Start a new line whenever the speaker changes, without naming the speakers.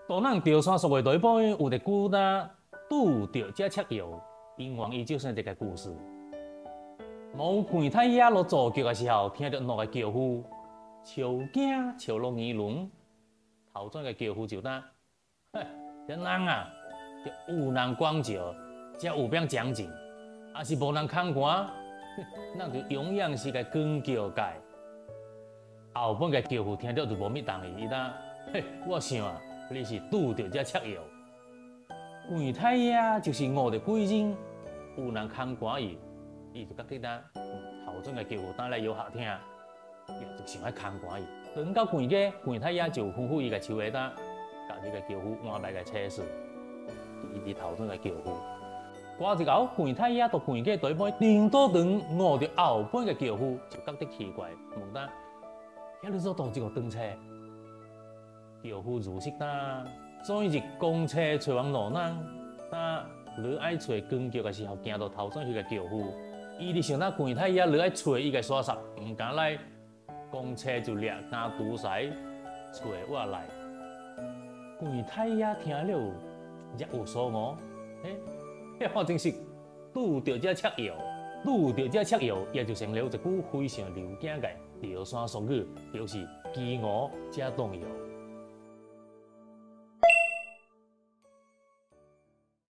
当咱钓山所的地方有一句呐，拄着这赤药，因为伊就算一个故事。某官太爷落做桥的时候，听到两个轿夫笑惊笑落耳聋，头转个轿夫就答：嘿，这人啊，就有人管教，才有变奖金；啊是无人看管，咱就永远是个光脚界。后本个轿夫听到就无乜同意，伊答：嘿，我想啊。你是拄着这赤药，官太爷就是误着贵人，有人看管伊，伊就甲你呾后阵个叫夫打来摇下听，也就想要看管伊。等到官家，官太爷就吩咐伊个手下呾，甲这个轿夫换来个车匙，伊头阵个轿夫。挂一后，官太爷到官家对面顶多长误着后本个轿夫，就觉得奇怪，问呾：遐你做倒一个灯车？轿夫如实答：昨日公车找往路人，你爱找光桥的时候，行到头上迄个轿夫，伊就想官太爷你爱找伊个沙沙，唔敢来，公车就掠竿拄塞找我来。官太爷听了若有所悟，迄反正是拄着这赤药，拄着这赤药，也就成了一句非常流行的钓山俗语，就是饥饿才动摇。